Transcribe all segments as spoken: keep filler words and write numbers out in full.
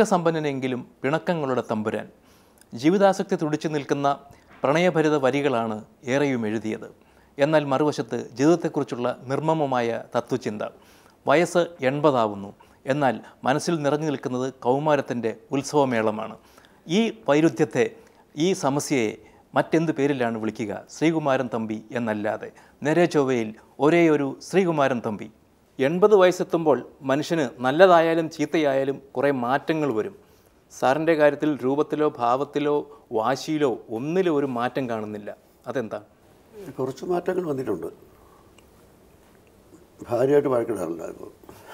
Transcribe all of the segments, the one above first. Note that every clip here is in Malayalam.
സ്നേഹസമ്പന്നനെങ്കിലും പിണക്കങ്ങളുടെ തമ്പുരാൻ. ജീവിതാസക്തി തുടിച്ചു നിൽക്കുന്ന പ്രണയഭരിത വരികളാണ് ഏറെയും എഴുതിയത്. എന്നാൽ മറുവശത്ത് ജീവിതത്തെക്കുറിച്ചുള്ള നിർമ്മമമായ തത്വചിന്ത. വയസ്സ് എൺപതാവുന്നു, എന്നാൽ മനസ്സിൽ നിറഞ്ഞു നിൽക്കുന്നത് കൗമാരത്തിൻ്റെ ഉത്സവമേളമാണ്. ഈ വൈരുദ്ധ്യത്തെ, ഈ സമസ്യയെ മറ്റെന്ത് പേരിലാണ് വിളിക്കുക? ശ്രീകുമാരൻ തമ്പി എന്നല്ലാതെ. നേരെ ചൊവ്വയിൽ ഒരേയൊരു ശ്രീകുമാരൻ തമ്പി. എൺപത് വയസ്സെത്തുമ്പോൾ മനുഷ്യന് നല്ലതായാലും ചീത്തയായാലും കുറേ മാറ്റങ്ങൾ വരും. സാറിൻ്റെ കാര്യത്തിൽ രൂപത്തിലോ ഭാവത്തിലോ വാശിയിലോ ഒന്നിലും ഒരു മാറ്റം കാണുന്നില്ല. അതെന്താ? കുറച്ച് മാറ്റങ്ങൾ വന്നിട്ടുണ്ട്. ഭാര്യയായിട്ട് വഴക്കിടാറില്ല. ഇപ്പോൾ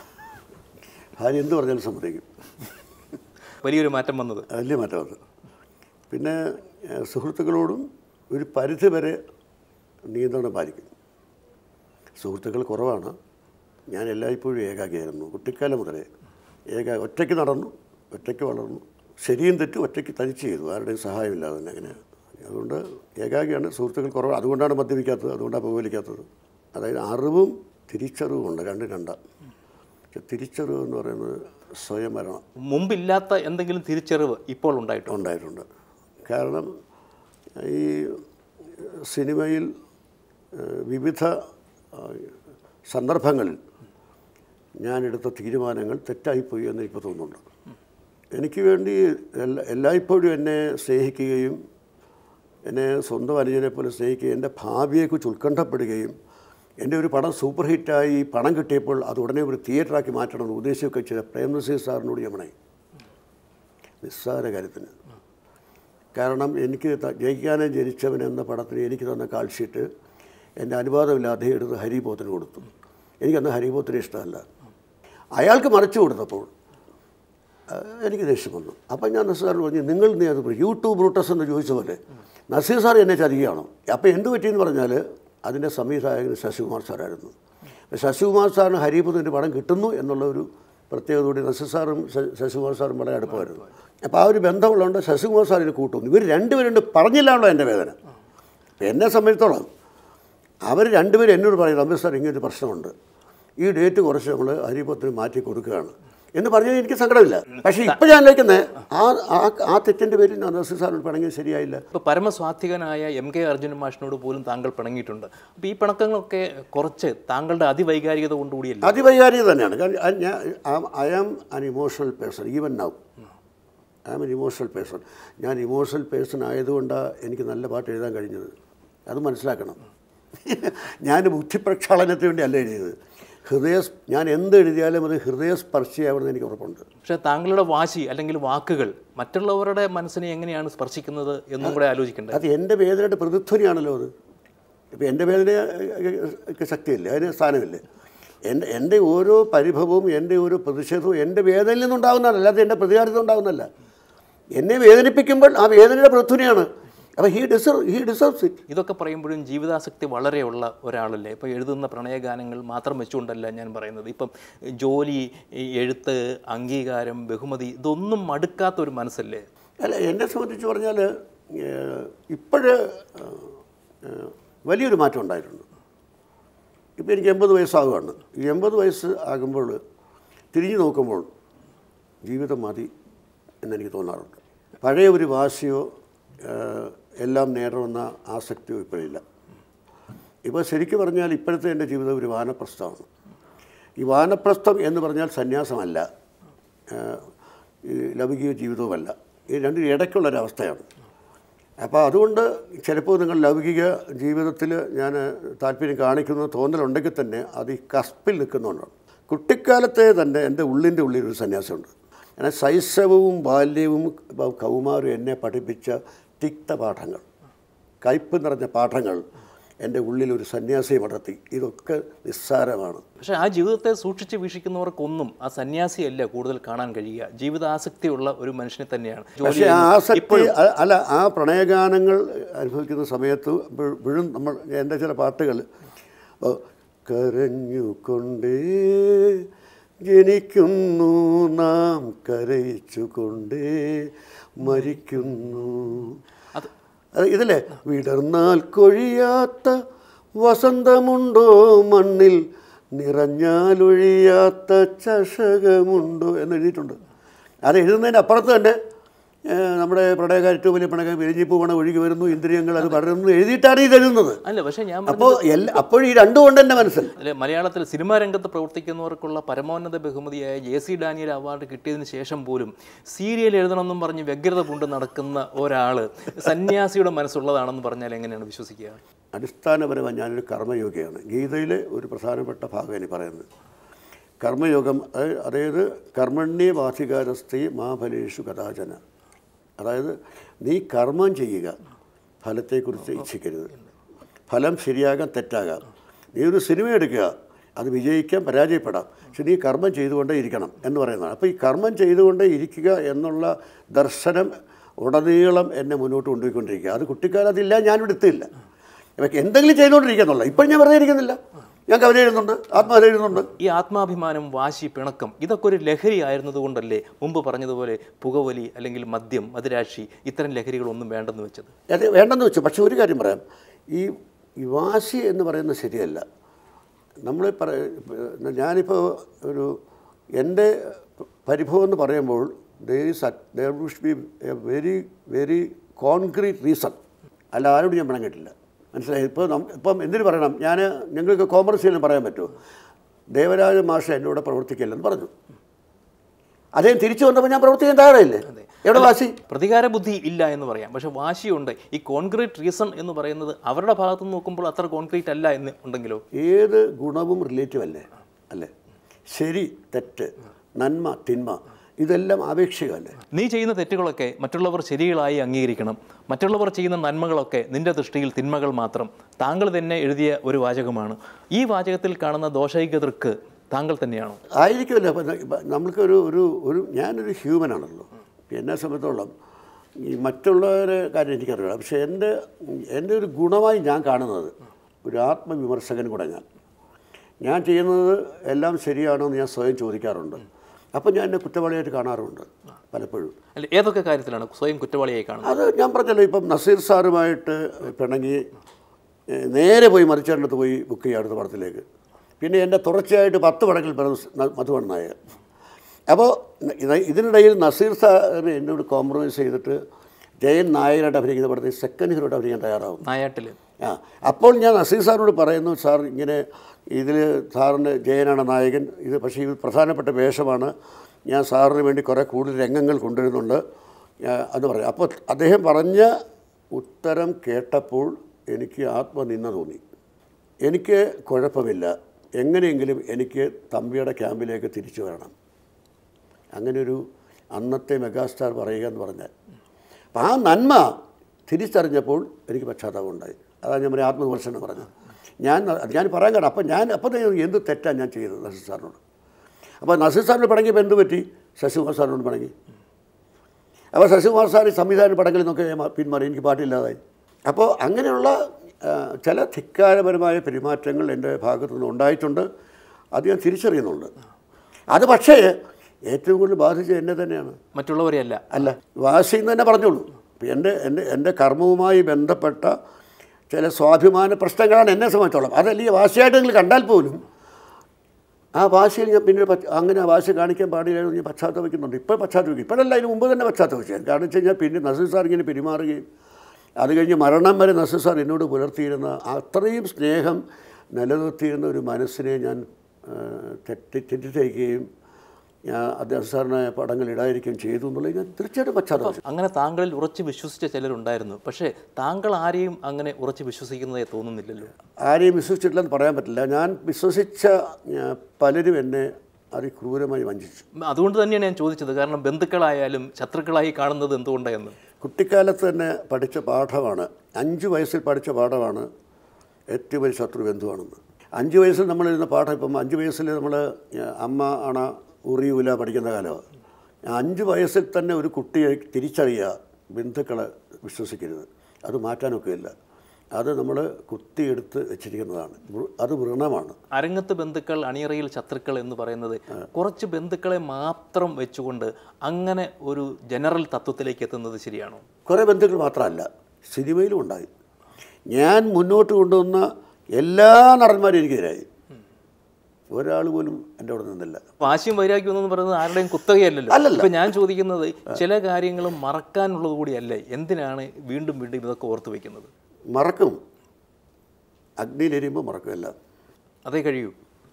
ഭാര്യ എന്ത് പറഞ്ഞാലും സമ്മതിക്കും. വലിയൊരു മാറ്റം വന്നത്. വലിയ മാറ്റം വന്നത്. പിന്നെ സുഹൃത്തുക്കളോടും ഒരു പരിധി വരെ നിയന്ത്രണം പാലിക്കും. സുഹൃത്തുക്കൾ കുറവാണ്. ഞാൻ എല്ലായ്പ്പോഴും ഏകാകിയായിരുന്നു. കുട്ടിക്കാലം മുതലേ ഏകാ ഒറ്റയ്ക്ക് നടന്നു, ഒറ്റയ്ക്ക് വളർന്നു. ശരിയും തെറ്റും ഒറ്റയ്ക്ക് തനിച്ച് ചെയ്തു, ആരുടെയും സഹായമില്ലാതെ തന്നെ. അങ്ങനെ അതുകൊണ്ട് ഏകാകിയാണ്. സുഹൃത്തുക്കൾ കുറവ്. അതുകൊണ്ടാണ് മദ്യപിക്കാത്തത്, അതുകൊണ്ടാണ് പുകവലിക്കാത്തത്. അതായത് അറിവും തിരിച്ചറിവുമുണ്ട്, രണ്ടും രണ്ടാണ്. തിരിച്ചറിവ് എന്ന് പറയുന്നത് സ്വയം വരണം. മുമ്പില്ലാത്ത എന്തെങ്കിലും തിരിച്ചറിവ് ഇപ്പോൾ ഉണ്ടായിട്ടുണ്ട് ഉണ്ടായിട്ടുണ്ട് കാരണം ഈ സിനിമയിൽ വിവിധ സന്ദർഭങ്ങളിൽ ഞാനെടുത്ത തീരുമാനങ്ങൾ തെറ്റായിപ്പോയി എന്ന് ഇപ്പോൾ തോന്നുന്നുണ്ട്. എനിക്ക് വേണ്ടി എല്ലാ എല്ലായ്പ്പോഴും എന്നെ സ്നേഹിക്കുകയും എന്നെ സ്വന്തം അനുജനെ പോലെ സ്നേഹിക്കുകയും എൻ്റെ ഭാവിയെക്കുറിച്ച് ഉത്കണ്ഠപ്പെടുകയും എൻ്റെ ഒരു പടം സൂപ്പർ ഹിറ്റായി പണം കിട്ടിയപ്പോൾ അത് ഉടനെ ഒരു തിയേറ്ററാക്കി മാറ്റണമെന്ന് ഉദ്ദേശിച്ചൊക്കെ ചെയ്ത പ്രേംനസീർ സാറിനോട് യമണായി നിസ്സാര കാര്യത്തിന്. കാരണം എനിക്ക് ജയിക്കാനെ ജനിച്ചവൻ എന്ന പടത്തിന് എനിക്ക് തന്ന കാൾഷീറ്റ് എൻ്റെ അനുവാദമില്ലാതെ എടുത്ത് ഹരിപോത്തിന് കൊടുത്തു. എനിക്കന്ന് ഹരിപോത്തിന് ഇഷ്ടമല്ല. അയാൾക്ക് മറിച്ചു കൊടുത്തപ്പോൾ എനിക്ക് ദേഷ്യം വന്നു. അപ്പം ഞാൻ നസീർ സാറിന് പറഞ്ഞു, നിങ്ങൾ നീ അത് യൂട്യൂബ് ബ്രൂട്ടസ് എന്ന് ചോദിച്ച പോലെ നസീർ സാർ എന്നെ ചതിക്കുകയാണോ? അപ്പോൾ എന്ത് പറ്റിയെന്ന് പറഞ്ഞാൽ അതിൻ്റെ സംവിധായകൻ ശശികുമാർ സാറായിരുന്നു. ശശികുമാർ സാറിന് ഹരിപുത്രൻ്റെ പടം കിട്ടുന്നു എന്നുള്ള ഒരു പ്രത്യേകതയോടെ നസീർ സാറും ശശികുമാർ സാറും വളരെ അടുപ്പമായിരുന്നു. അപ്പോൾ ആ ഒരു ബന്ധമുള്ളതുകൊണ്ട് ശശികുമാർ സാറിന് കൂട്ടുന്നു. ഇവർ രണ്ടുപേരുണ്ട് പറഞ്ഞില്ലാണല്ലോ എൻ്റെ വേദന. എന്നെ സംബന്ധിച്ചോളം അവർ രണ്ടുപേരും എന്നോട് പറയുന്നത്, അമ്പത് സാർ ഇങ്ങനൊരു പ്രശ്നമുണ്ട്, ഈ ഡേറ്റ് കുറച്ച് നമ്മൾ ഹരിപുത്രന് മാറ്റി കൊടുക്കുകയാണ് എന്ന് പറഞ്ഞാൽ എനിക്ക് സങ്കടമില്ല. പക്ഷേ ഇപ്പോൾ ഞാൻ ആലോചിക്കുന്നത് ആ ആ തെറ്റിൻ്റെ പേരിൽ നസീർ സാറിനോട് പിണങ്ങിയത് ശരിയായില്ല. ഇപ്പോൾ പരമസ്വാത്വികനായ എം കെ അർജുനൻ മാഷിനോട് പോലും താങ്കൾ പിണങ്ങിയിട്ടുണ്ട്. അപ്പോൾ ഈ പിണക്കങ്ങളൊക്കെ കുറച്ച് താങ്കളുടെ അതിവൈകാരികത കൊണ്ടുകൂടിയല്ല? അതിവൈകാരികത തന്നെയാണ്. കാരണം ഞാൻ I am an emotional person. Even now I am an emotional person. ഞാൻ ഇമോഷണൽ പേഴ്സൺ ആയതുകൊണ്ടാണ് എനിക്ക് നല്ല പാട്ട് എഴുതാൻ കഴിഞ്ഞത്. അത് മനസ്സിലാക്കണം. ഞാൻ ബുദ്ധിപ്രക്ഷാളനത്തിന് വേണ്ടി അല്ല എഴുതിയത്. ഹൃദയ ഞാൻ എന്ത് എഴുതിയാലും അത് ഹൃദയസ്പർശിയാവുമെന്ന് എനിക്ക് ഉറപ്പുണ്ട്. പക്ഷേ താങ്കളുടെ വാശി അല്ലെങ്കിൽ വാക്കുകൾ മറ്റുള്ളവരുടെ മനസ്സിനെ എങ്ങനെയാണ് സ്പർശിക്കുന്നത് എന്നും കൂടെ ആലോചിക്കേണ്ടത്. അത് എൻ്റെ വേദനയുടെ പ്രതിധ്വനിയാണല്ലോ അത്. ഇപ്പോൾ എൻ്റെ വേദനയ്ക്ക് ശക്തിയില്ലേ, അതിന് സ്ഥാനമില്ലേ. എൻ്റെ എൻ്റെ ഓരോ പരിഭവവും എൻ്റെ ഓരോ പ്രതിഷേധവും എൻ്റെ വേദനയിൽ നിന്നുണ്ടാകുന്നതല്ല, അല്ലാതെ എൻ്റെ പ്രതികാരത്തിൽ ഉണ്ടാകുന്നതല്ല. എന്നെ വേദനിപ്പിക്കുമ്പോൾ ആ വേദനയുടെ പ്രതിധ്വനിയാണ്. അപ്പോൾ he deserve he deserves it. ഇതൊക്കെ പറയുമ്പോഴും ജീവിതാസക്തി വളരെയുള്ള ഒരാളല്ലേ. ഇപ്പോൾ എഴുതുന്ന പ്രണയഗാനങ്ങൾ മാത്രം വെച്ചുകൊണ്ടല്ല ഞാൻ പറയുന്നത്. ഇപ്പം ജോലി, എഴുത്ത്, അംഗീകാരം, ബഹുമതി, ഇതൊന്നും മടുക്കാത്ത ഒരു മനസ്സല്ലേ? അല്ല, എന്നെ സംബന്ധിച്ച് പറഞ്ഞാൽ ഇപ്പോഴ് വലിയൊരു മാറ്റം ഉണ്ടായിട്ടുണ്ട്. ഇപ്പോൾ എനിക്ക് എൺപത് വയസ്സാകുകയാണ്. ഈ എൺപത് വയസ്സ് ആകുമ്പോൾ തിരിഞ്ഞു നോക്കുമ്പോൾ ജീവിതം മതി എന്നെനിക്ക് തോന്നാറുണ്ട്. പഴയ ഒരു വാശിയോ എല്ലാം നേടണമെന്ന ആസക്തിയോ ഇപ്പോഴില്ല. ഇപ്പോൾ ശരിക്കും പറഞ്ഞാൽ ഇപ്പോഴത്തെ എൻ്റെ ജീവിതം ഒരു വാനപ്രസ്ഥമാണ്. ഈ വാനപ്രസ്ഥം എന്ന് പറഞ്ഞാൽ സന്യാസമല്ല, ഈ ലൗകിക ജീവിതവുമല്ല. ഈ രണ്ടിനും ഇടയ്ക്കുള്ളൊരവസ്ഥയാണ്. അപ്പോൾ അതുകൊണ്ട് ചിലപ്പോൾ നിങ്ങൾ ലൗകിക ജീവിതത്തിൽ ഞാൻ താല്പര്യം കാണിക്കുന്നത് തോന്നലുണ്ടെങ്കിൽ തന്നെ അത് ഈ കസ്പിൽ നിൽക്കുന്നുണ്ടാണ്. കുട്ടിക്കാലത്തെ തന്നെ എൻ്റെ ഉള്ളിൻ്റെ ഉള്ളിൽ ഒരു സന്യാസമുണ്ട്. എന്നാൽ ശൈശവവും ബാല്യവും കൗമാരവും എന്നെ പഠിപ്പിച്ച തിക്തപാഠങ്ങൾ, കയ്പ് നിറഞ്ഞ പാഠങ്ങൾ എൻ്റെ ഉള്ളിലൊരു സന്യാസിയെ വളർത്തി. ഇതൊക്കെ നിസ്സാരമാണ്. പക്ഷേ ആ ജീവിതത്തെ സൂക്ഷിച്ച് വീക്ഷിക്കുന്നവർക്കൊന്നും ആ സന്യാസിയല്ല കൂടുതൽ കാണാൻ കഴിയുക. ജീവിതാസക്തിയുള്ള ഒരു മനുഷ്യനെ തന്നെയാണ്. പക്ഷേ ആ ആസക്തി അല്ല, ആ പ്രണയഗാനങ്ങൾ അനുഭവിക്കുന്ന സമയത്ത് വീഴും നമ്മൾ എൻ്റെ ചില പാട്ടുകൾ കരഞ്ഞുകൊണ്ടേ ജനിക്കുന്നു നാം കരയിച്ചുകൊണ്ടേ മരിക്കുന്നു. ഇതിലെ വിടർന്നാൽ കൊഴിയാത്ത വസന്തമുണ്ടോ മണ്ണിൽ, നിറഞ്ഞാലൊഴിയാത്ത ചഷകമുണ്ടോ എന്ന് എഴുതിയിട്ടുണ്ട്. അത് എഴുതുന്നതിൻ്റെ അപ്പുറത്ത് തന്നെ നമ്മുടെ പ്രണയകാരി ഏറ്റവും വലിയ പ്രണയം വിരിഞ്ഞിപ്പൂ പണം ഒഴുകി വരുന്നു, ഇന്ദ്രിയങ്ങൾ അത് പടരുന്നു എഴുതിയിട്ടാണ് ഇത് എഴുതുന്നത്. അല്ല, പക്ഷേ ഞാൻ അപ്പോൾ എല്ലാ അപ്പോഴും ഈ രണ്ടും കൊണ്ട് തന്നെ മനസ്സിൽ അല്ലെ, മലയാളത്തിൽ സിനിമാ രംഗത്ത് പ്രവർത്തിക്കുന്നവർക്കുള്ള പരമോന്നത ബഹുമതിയായ ജെ സി ഡാനിയൽ അവാർഡ് കിട്ടിയതിന് ശേഷം പോലും സീരിയൽ എഴുതണമെന്നും പറഞ്ഞ് വ്യഗ്രത കൊണ്ട് നടക്കുന്ന ഒരാൾ സന്യാസിയുടെ മനസ്സുള്ളതാണെന്ന് പറഞ്ഞാൽ എങ്ങനെയാണ് വിശ്വസിക്കുക? അടിസ്ഥാനപരമായി ഞാനൊരു കർമ്മയോഗിയാണ്. ഗീതയിലെ ഒരു പ്രധാനപ്പെട്ട ഭാഗം എനിക്ക് പറയുന്നത് കർമ്മയോഗം. അതായത് കർമ്മണ്യേ വാധികാരസ്ഥി മാ ഫലേഷു കഥാചന. അതായത് നീ കർമ്മം ചെയ്യുക, ഫലത്തെക്കുറിച്ച് ഇച്ഛിക്കരുത്. ഫലം ശരിയാകാം തെറ്റാകാം. നീ ഒരു സിനിമ എടുക്കുക, അത് വിജയിക്കാം പരാജയപ്പെടാം, പക്ഷെ നീ കർമ്മം ചെയ്തുകൊണ്ടേ ഇരിക്കണം എന്ന് പറയുന്നതാണ്. അപ്പോൾ ഈ കർമ്മം ചെയ്തുകൊണ്ടേ ഇരിക്കുക എന്നുള്ള ദർശനം ഉടനീളം എന്നെ മുന്നോട്ട് കൊണ്ടുപോയിക്കൊണ്ടിരിക്കുക. അത് കുട്ടിക്കാലം അതില്ല, ഞാനിവിടെ എത്തിയില്ല. ഇവയ്ക്ക് എന്തെങ്കിലും ചെയ്തുകൊണ്ടിരിക്കുക എന്നുള്ള. ഇപ്പോഴും ഞാൻ വെറുതെ ഇരിക്കുന്നില്ല, ഞാൻ കവിത എഴുതുന്നുണ്ട്, ആത്മകഥ എഴുതുന്നുണ്ട്. ഈ ആത്മാഭിമാനം, വാശി, പിണക്കം ഇതൊക്കെ ഒരു ലഹരി ആയിരുന്നതുകൊണ്ടല്ലേ മുമ്പ് പറഞ്ഞതുപോലെ പുകവലി അല്ലെങ്കിൽ മദ്യം, മദിരാശി ഇത്തരം ലഹരികളൊന്നും വേണ്ടെന്ന് വെച്ചത്? അത് വേണ്ടെന്ന് വെച്ചു. പക്ഷെ ഒരു കാര്യം പറയാം, ഈ ഈ വാശി എന്ന് പറയുന്നത് ശരിയല്ല. നമ്മൾ പറ ഞാനിപ്പോൾ ഒരു എൻ്റെ പരിഭവം എന്ന് പറയുമ്പോൾ there is there would be a very very concrete reason. അല്ല, ആരോടും ഞാൻ പിണങ്ങിയിട്ടില്ല. മനസ്സിലായി? ഇപ്പോൾ ഇപ്പം എന്തിനു പറയണം, ഞാൻ ഞങ്ങൾക്ക് കോമേഴ്സിലും പറയാൻ പറ്റുമോ, ദേവരാജ മാഷ എൻ്റെ കൂടെ പ്രവർത്തിക്കില്ലെന്ന് പറഞ്ഞു. അദ്ദേഹം തിരിച്ചു വന്നപ്പോൾ ഞാൻ പ്രവർത്തിക്കാൻ തയ്യാറായില്ലേ? എവിടെ വാശി? പ്രതികാര ബുദ്ധി ഇല്ല എന്ന് പറയാം, പക്ഷെ വാശിയുണ്ട്. ഈ കോൺക്രീറ്റ് റീസൺ എന്ന് പറയുന്നത് അവരുടെ ഭാഗത്തു നിന്ന് നോക്കുമ്പോൾ അത്ര കോൺക്രീറ്റ് അല്ല എന്ന് ഉണ്ടെങ്കിലോ? ഏത് ഗുണവും റിലേറ്റീവ് അല്ലേ? അല്ലേ? ശരി തെറ്റ്, നന്മ തിന്മ ഇതെല്ലാം ആപേക്ഷികമല്ലേ? നീ ചെയ്യുന്ന തെറ്റുകളൊക്കെ മറ്റുള്ളവർ ശരികളായി അംഗീകരിക്കണം, മറ്റുള്ളവർ ചെയ്യുന്ന നന്മകളൊക്കെ നിന്റെ ദൃഷ്ടിയിൽ തിന്മകൾ മാത്രം. താങ്കൾ തന്നെ എഴുതിയ ഒരു വാചകമാണ്. ഈ വാചകത്തിൽ കാണുന്ന ദോഷൈകതർക്ക് താങ്കൾ തന്നെയാണോ? ആയിരിക്കുമല്ലോ. അപ്പം നമ്മൾക്ക് ഒരു ഒരു ഒരു ഞാനൊരു ഹ്യൂമനാണല്ലോ. എന്നെ സംബന്ധിച്ചോളം ഈ മറ്റുള്ളവരെ കാര്യം എനിക്കറിയില്ല, പക്ഷേ എൻ്റെ എൻ്റെ ഒരു ഗുണമായി ഞാൻ കാണുന്നത് ഒരു ആത്മവിമർശകൻ കൂടെ ഞാൻ ഞാൻ ചെയ്യുന്നത് എല്ലാം ശരിയാണോ എന്ന് ഞാൻ സ്വയം ചോദിക്കാറുണ്ട്. അപ്പോൾ ഞാൻ എന്നെ കുറ്റവാളിയായിട്ട് കാണാറുണ്ട് പലപ്പോഴും. അല്ല, ഏതൊക്കെ കാര്യത്തിലാണ് സ്വയം കുറ്റവാളിയായി കാണുന്നത്? അത് ഞാൻ പറഞ്ഞല്ലോ, ഇപ്പം നസീർ സാറുമായിട്ട് പിണങ്ങി നേരെ പോയി മരിച്ചേണ്ടത്ത് പോയി ബുക്ക് ചെയ്യുക അടുത്ത പടത്തിലേക്ക്. പിന്നെ എൻ്റെ തുടർച്ചയായിട്ട് പത്ത് പടങ്ങളിൽ പിറന്ന മധുവൺ നായർ. അപ്പോൾ ഇതിനിടയിൽ നസീർ സാറിന് എന്നോട് കോംപ്രമൈസ് ചെയ്തിട്ട് ജയൻ നായരായിട്ട് അഭിനയിക്കുന്ന പടത്തിൽ സെക്കൻഡ് ഹീറോയിട്ട് അഭിനയിക്കാൻ തയ്യാറാവും നായാട്ടിൽ. ആ അപ്പോൾ ഞാൻ നസീർ സാറിനോട് പറയുന്നു, സാർ ഇങ്ങനെ ഇതിൽ സാറിന് ജയനാണ് നായകൻ, ഇത് പക്ഷേ ഇത് പ്രധാനപ്പെട്ട വേഷമാണ്, ഞാൻ സാറിന് വേണ്ടി കുറേ കൂടുതൽ രംഗങ്ങൾ കൊണ്ടുവരുന്നുണ്ട് എന്ന് പറയും. അപ്പോൾ അദ്ദേഹം പറഞ്ഞ ഉത്തരം കേട്ടപ്പോൾ എനിക്ക് ആത്മനിന്ദ തോന്നി. എനിക്ക് കുഴപ്പമില്ല, എങ്ങനെയെങ്കിലും എനിക്ക് തമ്പിയുടെ ക്യാമ്പിലേക്ക് തിരിച്ചു വരണം. അങ്ങനെയൊരു അന്നത്തെ മെഗാസ്റ്റാർ പറയുക എന്ന് പറഞ്ഞാൽ, അപ്പം ആ നന്മ തിരിച്ചറിഞ്ഞപ്പോൾ എനിക്ക് പശ്ചാത്താപം ഉണ്ടായി. അതാണ് ഞാൻ പറയുക ആത്മവിമർശനം പറഞ്ഞത്. ഞാൻ ഞാൻ പറയാൻ കാരണം അപ്പം ഞാൻ അപ്പം എന്ത് തെറ്റാണ് ഞാൻ ചെയ്തത് നസീർ സാറിനോട്. അപ്പോൾ നസീർ സാറിനോട് പടങ്ങിയപ്പോൾ എന്ത് പറ്റി? ശശികുമാർ സാറിനോട് പടങ്ങി. അപ്പോൾ ശശികുമാർ സാർ സംവിധാന പടങ്ങളിൽ നിന്നൊക്കെ പിന്മാറി, എനിക്ക് പാട്ടില്ലാതായി. അപ്പോൾ അങ്ങനെയുള്ള ചില ധിക്കാരപരമായ പെരുമാറ്റങ്ങൾ എൻ്റെ ഭാഗത്തു നിന്ന് ഉണ്ടായിട്ടുണ്ട്. അത് ഞാൻ തിരിച്ചറിയുന്നുണ്ട്. അത് പക്ഷേ ഏറ്റവും കൂടുതൽ ബാധിച്ചത് എന്നെ തന്നെയാണ്, മറ്റുള്ളവരെ അല്ല. അല്ല വാശി എന്ന് തന്നെ പറഞ്ഞോളൂ. എൻ്റെ എൻ്റെ എൻ്റെ കർമ്മവുമായി ബന്ധപ്പെട്ട ചില സ്വാഭിമാന പ്രശ്നങ്ങളാണ് എന്നെ സംബന്ധിച്ചോളം. അതല്ലെങ്കിൽ വാശിയായിട്ട് നിങ്ങൾ കണ്ടാൽ പോലും ആ വാശിയിൽ ഞാൻ പിന്നീട് അങ്ങനെ ആ വാശി കാണിക്കാൻ പാടില്ലായിരുന്നു ഞാൻ പശ്ചാത്തപിക്കുന്നുണ്ട്. ഇപ്പോൾ പശ്ചാത്തപിക്കും, ഇപ്പോഴല്ല, അതിന് മുമ്പ് തന്നെ പശ്ചാത്തപിച്ചു. കാരണം വെച്ച് കഴിഞ്ഞാൽ പിന്നെ നസീർ സാർ ഇങ്ങനെ പെരുമാറുകയും അത് കഴിഞ്ഞ് മരണം വരെ നസീർ സാർ എന്നോട് പുലർത്തിയിരുന്ന അത്രയും സ്നേഹം നിലനിർത്തിയിരുന്ന ഒരു മനസ്സിനെ ഞാൻ തെറ്റി തെറ്റിദ്ധരിക്കുകയും ഞാൻ അദ്ദേഹം സാറിനെ പടങ്ങൾ ഇടാതിരിക്കുകയും ചെയ്തു എന്നുള്ളത് ഞാൻ തീർച്ചയായിട്ടും പശ്ചാത്തലം. അങ്ങനെ താങ്കളിൽ ഉറച്ച് വിശ്വസിച്ച ചിലരുണ്ടായിരുന്നു, പക്ഷേ താങ്കൾ ആരെയും അങ്ങനെ ഉറച്ച് വിശ്വസിക്കുന്നതായി തോന്നുന്നില്ലല്ലോ. ആരെയും വിശ്വസിച്ചിട്ടില്ലെന്ന് പറയാൻ പറ്റില്ല. ഞാൻ വിശ്വസിച്ച പലരും എന്നെ അതിക്രൂരമായി വഞ്ചിച്ചു. അതുകൊണ്ട് തന്നെയാണ് ഞാൻ ചോദിച്ചത്, കാരണം ബന്ധുക്കളായാലും ശത്രുക്കളായി കാണുന്നത് എന്തുകൊണ്ടായെന്ന്. കുട്ടിക്കാലത്ത് തന്നെ പഠിച്ച പാഠമാണ്, അഞ്ച് വയസ്സിൽ പഠിച്ച പാഠമാണ് ഏറ്റവും വലിയ ശത്രു ബന്ധുവാണെന്ന്. അഞ്ച് വയസ്സിൽ നമ്മളിരുന്ന പാഠം ഇപ്പം അഞ്ച് വയസ്സിൽ നമ്മൾ അമ്മ ആണ് ഉറിയൂല പഠിക്കുന്ന കാലമാണ്. അഞ്ച് വയസ്സിൽ തന്നെ ഒരു കുട്ടിയെ തിരിച്ചറിയുക, ബന്ധുക്കളെ വിശ്വസിക്കരുത്, അത് മാറ്റാനൊക്കെ ഇല്ല. അത് നമ്മൾ കുത്തിയെടുത്ത് വെച്ചിരിക്കുന്നതാണ്, അത് വ്രണമാണ്. അരങ്ങത്ത് ബന്ധുക്കൾ, അണിയറയിൽ ശത്രുക്കൾ എന്ന് പറയുന്നത് കുറച്ച് ബന്ധുക്കളെ മാത്രം വെച്ചുകൊണ്ട് അങ്ങനെ ഒരു ജനറൽ തത്വത്തിലേക്ക് എത്തുന്നത് ശരിയാണോ? കുറേ ബന്ധുക്കൾ മാത്രമല്ല, സിനിമയിലും ഉണ്ടായി. ഞാൻ മുന്നോട്ട് കൊണ്ടുവന്ന എല്ലാ നടന്മാരും എനിക്കെതിരായി. ഒരാൾ പോലും എൻ്റെ അവിടെ നിന്നില്ല. വാശിയും വൈരാഗ്യം എന്ന് പറയുന്നത് ആരുടെയും കുത്തകയല്ലല്ലോ. അല്ലല്ല. ഇപ്പം ഞാൻ ചോദിക്കുന്നത് ചില കാര്യങ്ങൾ മറക്കാനുള്ളത് കൂടിയല്ലേ, എന്തിനാണ് വീണ്ടും വീണ്ടും ഇതൊക്കെ ഓർത്ത് വയ്ക്കുന്നത്? മറക്കും, അഗ്നിയിലെരിയുമ്പോൾ മറക്കുമല്ല. അതേ കഴിയൂ.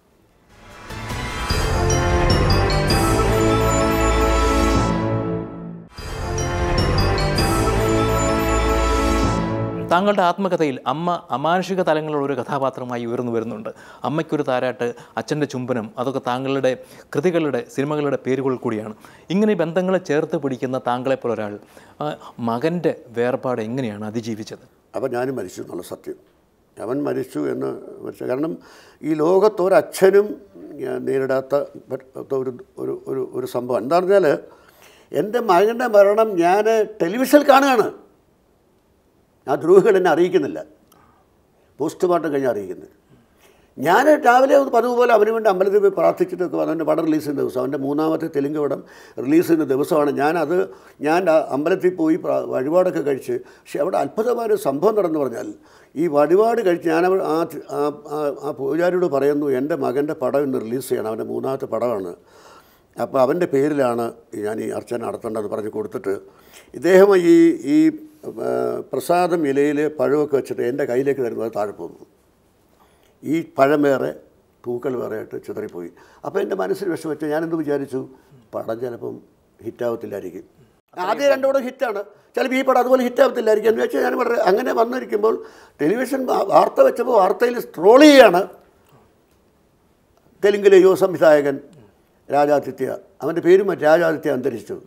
താങ്കളുടെ ആത്മകഥയിൽ അമ്മ അമാനുഷിക തലങ്ങളുള്ള ഒരു കഥാപാത്രമായി ഉയർന്നു വരുന്നുണ്ട്. അമ്മയ്ക്കൊരു താരാട്ട്, അച്ഛൻ്റെ ചുംബനം, അതൊക്കെ താങ്കളുടെ കൃതികളുടെ സിനിമകളുടെ പേരുകൾ കൂടിയാണ്. ഇങ്ങനെ ബന്ധങ്ങളെ ചേർത്ത് പിടിക്കുന്ന താങ്കളെപ്പോലെ ഒരാൾ മകൻ്റെ വേർപാട് എങ്ങനെയാണ് അതിജീവിച്ചത്? അപ്പം ഞാനും മരിച്ചു എന്നുള്ള സത്യം. അവൻ മരിച്ചു എന്ന് മരിച്ചു. കാരണം ഈ ലോകത്തൊരച്ഛനും നേരിടാത്ത ഒരു ഒരു ഒരു ഒരു സംഭവം എന്താണെന്ന് പറഞ്ഞാൽ, എൻ്റെ മകൻ്റെ മരണം ഞാൻ ടെലിവിഷനിൽ കാണുകയാണ്. ആ ദ്രോഹികൾ എന്നെ അറിയിക്കുന്നില്ല, പോസ്റ്റ്മോർട്ടം കഴിഞ്ഞ് അറിയിക്കുന്നത്. ഞാൻ രാവിലെ പതിവ് പോലെ അവന് വേണ്ടി അമ്പലത്തിൽ പോയി പ്രാർത്ഥിച്ചിട്ടൊക്കെ വന്നു. അവൻ്റെ പടം റിലീസ് ചെയ്യുന്ന ദിവസം, അവൻ്റെ മൂന്നാമത്തെ തെലുങ്ക് പടം റിലീസ് ചെയ്യുന്ന ദിവസമാണ്. ഞാനത് ഞാൻ അമ്പലത്തിൽ പോയി വഴിപാടൊക്കെ കഴിച്ച്. പക്ഷേ അവിടെ അത്ഭുതമായൊരു സംഭവം നടന്നു പറഞ്ഞാൽ, ഈ വഴിപാട് കഴിച്ച് ഞാൻ ആ ആ പൂജാരിയോട് പറയുന്നു, എൻ്റെ മകൻ്റെ പടം ഇന്ന് റിലീസ് ചെയ്യണം, അവൻ്റെ മൂന്നാമത്തെ പടമാണ്, അപ്പോൾ അവൻ്റെ പേരിലാണ് ഞാൻ ഈ അർച്ചന നടത്തേണ്ടതെന്ന് പറഞ്ഞ് കൊടുത്തിട്ട് ഇദ്ദേഹം ഈ ഈ പ്രസാദം ഇലയിൽ പഴമൊക്കെ വെച്ചിട്ട് എൻ്റെ കയ്യിലേക്ക് തരുന്നത് താഴെ പോകുന്നു. ഈ പഴം വേറെ പൂക്കൾ വേറെ ആയിട്ട് ചിതറിപ്പോയി. അപ്പോൾ എൻ്റെ മനസ്സിൽ വിഷമിച്ച് ഞാനെന്ത് വിചാരിച്ചു, പടം ചിലപ്പം ഹിറ്റാവത്തില്ലായിരിക്കും. ആദ്യം രണ്ടോടെ ഹിറ്റാണ്, ചിലപ്പോൾ ഈ പടം അതുപോലെ ഹിറ്റാവത്തില്ലായിരിക്കും എന്ന് വെച്ചാൽ ഞാൻ വളരെ അങ്ങനെ വന്നിരിക്കുമ്പോൾ ടെലിവിഷൻ വാർത്ത വെച്ചപ്പോൾ വാർത്തയിൽ സ്ട്രോൾ ചെയ്യുകയാണ് തെലുങ്കിലെ യുവ സംവിധായകൻ രാജാദിത്യ, അവൻ്റെ പേരും രാജാദിത്യ അന്തരിച്ചു,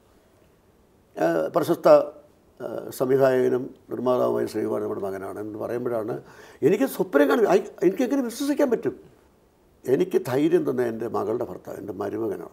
പ്രശസ്ത സംവിധായകനും നിർമ്മാതാവുമായ ശ്രീകുമാർ നമ്മുടെ മകനാണ് എന്ന് പറയുമ്പോഴാണ് എനിക്ക് സ്വപ്നം കാണുക. എനിക്കെങ്ങനെ വിശ്വസിക്കാൻ പറ്റും? എനിക്ക് ധൈര്യം തന്ന എൻ്റെ മകളുടെ ഭർത്താവ്, എൻ്റെ മരുമകനാണ്.